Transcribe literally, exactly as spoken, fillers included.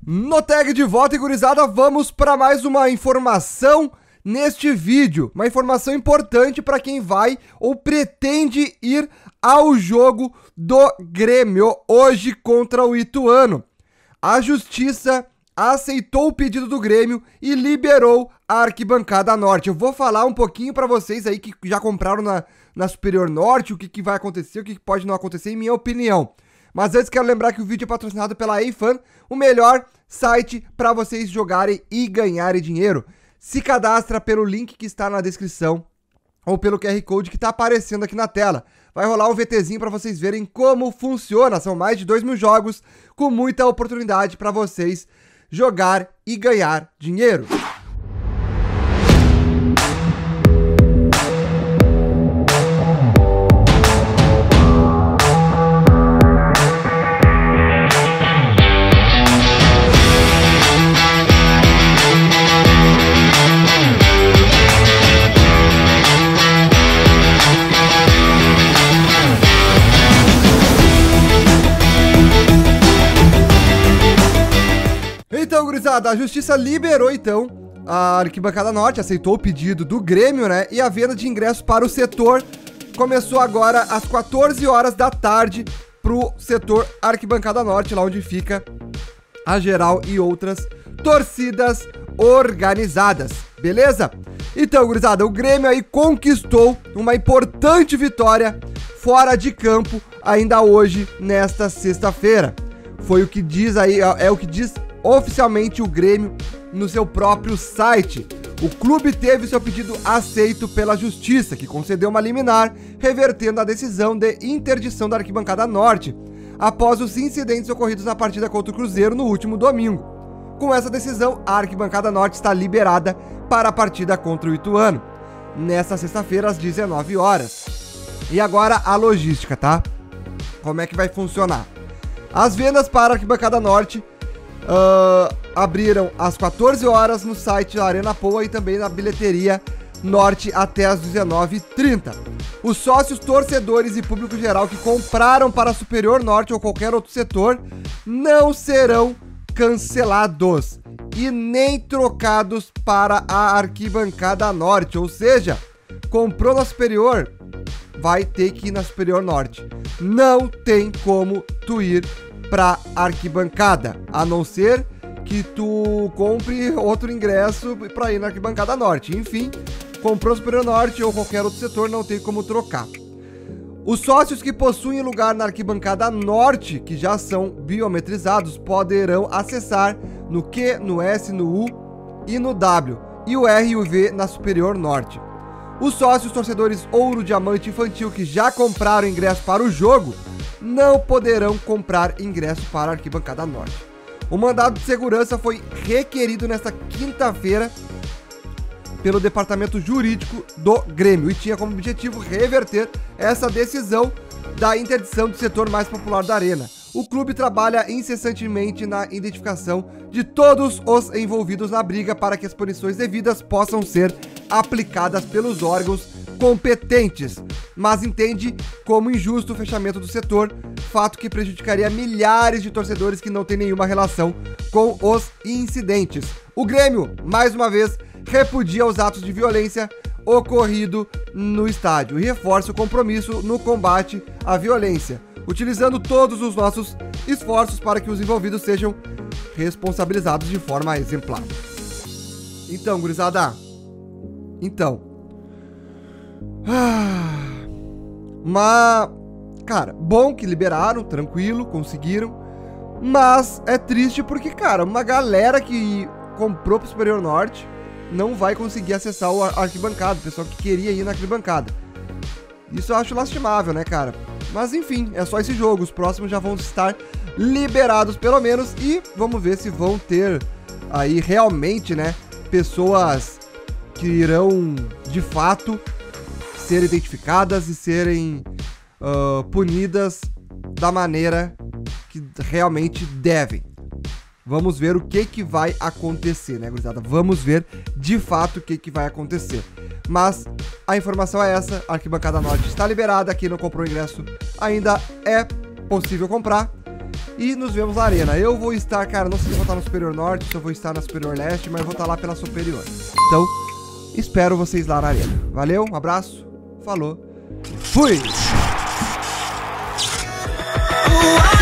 No tag de volta, e gurizada, vamos para mais uma informação neste vídeo. Uma informação importante para quem vai ou pretende ir ao jogo do Grêmio hoje contra o Ituano. A Justiça aceitou o pedido do Grêmio e liberou a Arquibancada Norte. Eu vou falar um pouquinho para vocês aí que já compraram na, na Superior Norte, o que, que vai acontecer, o que, que pode não acontecer, em minha opinião. Mas antes quero lembrar que o vídeo é patrocinado pela eFan, o melhor site para vocês jogarem e ganharem dinheiro. Se cadastra pelo link que está na descrição ou pelo Q R Code que está aparecendo aqui na tela. Vai rolar um VTzinho para vocês verem como funciona. São mais de dois mil jogos com muita oportunidade para vocês jogar e ganhar dinheiro. Então, gurizada, a Justiça liberou, então, a Arquibancada Norte, aceitou o pedido do Grêmio, né? E a venda de ingressos para o setor começou agora às quatorze horas da tarde pro setor Arquibancada Norte, lá onde fica a geral e outras torcidas organizadas, beleza? Então, gurizada, o Grêmio aí conquistou uma importante vitória fora de campo ainda hoje, nesta sexta-feira. Foi o que diz aí, é o que diz oficialmente o Grêmio no seu próprio site. O clube teve seu pedido aceito pela Justiça, que concedeu uma liminar, revertendo a decisão de interdição da Arquibancada Norte, após os incidentes ocorridos na partida contra o Cruzeiro no último domingo. Com essa decisão, a Arquibancada Norte está liberada para a partida contra o Ituano, nesta sexta-feira às dezenove horas. E agora a logística, tá? Como é que vai funcionar? As vendas para a Arquibancada Norte Uh, abriram às quatorze horas no site da Arena Poa e também na bilheteria Norte até às dezenove e trinta. Os sócios, torcedores e público geral que compraram para a Superior Norte ou qualquer outro setor não serão cancelados e nem trocados para a Arquibancada Norte. Ou seja, comprou na Superior, vai ter que ir na Superior Norte. Não tem como tu ir pra Arquibancada, a não ser que tu compre outro ingresso pra ir na Arquibancada Norte. Enfim, comprou Superior Norte ou qualquer outro setor, não tem como trocar. Os sócios que possuem lugar na Arquibancada Norte, que já são biometrizados, poderão acessar no Q, no S, no U e no W, e o R e o V na Superior Norte. Os sócios, torcedores Ouro, Diamante e Infantil que já compraram ingresso para o jogo não poderão comprar ingresso para a Arquibancada Norte. O mandado de segurança foi requerido nesta quinta-feira pelo Departamento Jurídico do Grêmio e tinha como objetivo reverter essa decisão da interdição do setor mais popular da arena. O clube trabalha incessantemente na identificação de todos os envolvidos na briga para que as punições devidas possam ser aplicadas pelos órgãos competentes, mas entende como injusto o fechamento do setor, fato que prejudicaria milhares de torcedores que não têm nenhuma relação com os incidentes. O Grêmio, mais uma vez, repudia os atos de violência ocorrido no estádio e reforça o compromisso no combate à violência, utilizando todos os nossos esforços para que os envolvidos sejam responsabilizados de forma exemplar. Então, gurizada, então... Ah, mas, cara, bom que liberaram, tranquilo, conseguiram. Mas é triste porque, cara, uma galera que comprou pro Superior Norte não vai conseguir acessar o arquibancada, o pessoal que queria ir na arquibancada. Isso eu acho lastimável, né, cara? Mas enfim, é só esse jogo, os próximos já vão estar liberados pelo menos. E vamos ver se vão ter aí realmente, né, pessoas que irão de fato ser identificadas e serem uh, punidas da maneira que realmente devem. Vamos ver o que que vai acontecer, né, gurizada? Vamos ver de fato o que que vai acontecer. Mas a informação é essa, a Arquibancada Norte está liberada, quem não comprou o ingresso ainda é possível comprar. E nos vemos na arena. Eu vou estar, cara, não sei se eu vou estar no Superior Norte, se eu vou estar na Superior Leste, mas eu vou estar lá pela Superior. Então, espero vocês lá na arena. Valeu, um abraço, falou, fui!